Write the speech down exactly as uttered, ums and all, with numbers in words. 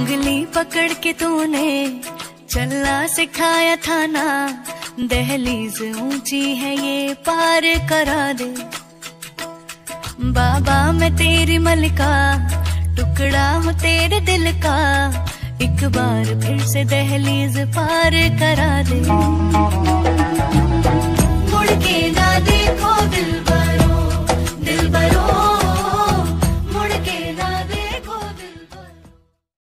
उंगली पकड़ के तूने चलना सिखाया था ना, दहलीज ऊंची है ये पार करा दे। बाबा मैं तेरी मलिका, टुकड़ा हूँ तेरे दिल का, एक बार फिर से दहलीज पार करा दे। मुड़ के